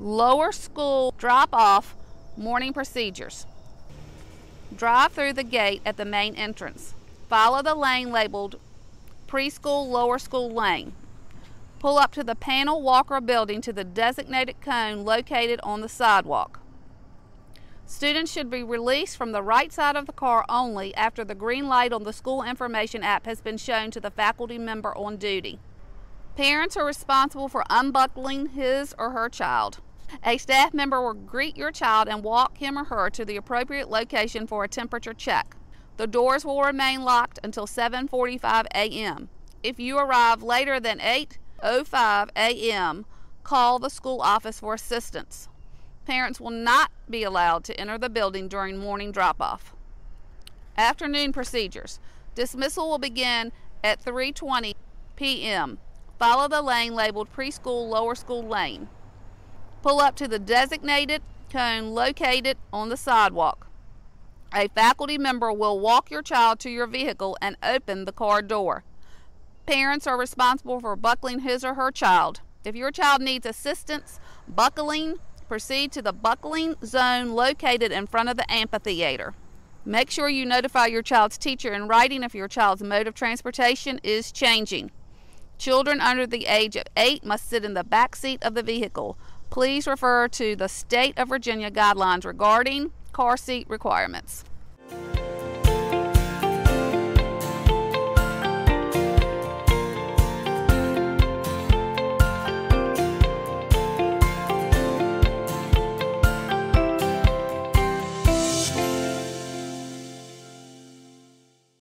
Lower school drop-off morning procedures. Drive through the gate at the main entrance. Follow the lane labeled Preschool Lower School Lane. Pull up to the panel walker building to the designated cone located on the sidewalk. Students should be released from the right side of the car only after the green light on the school information app has been shown to the faculty member on duty. Parents are responsible for unbuckling his or her child. A staff member will greet your child and walk him or her to the appropriate location for a temperature check. The doors will remain locked until 7:45 a.m. If you arrive later than 8:05 a.m., call the school office for assistance. Parents will not be allowed to enter the building during morning drop-off. Afternoon procedures. Dismissal will begin at 3:20 p.m. Follow the lane labeled Preschool Lower School Lane. Pull up to the designated cone located on the sidewalk. A faculty member will walk your child to your vehicle and open the car door. Parents are responsible for buckling his or her child. If your child needs assistance buckling, proceed to the buckling zone located in front of the amphitheater. Make sure you notify your child's teacher in writing if your child's mode of transportation is changing. Children under the age of 8 must sit in the back seat of the vehicle. Please refer to the State of Virginia guidelines regarding car seat requirements.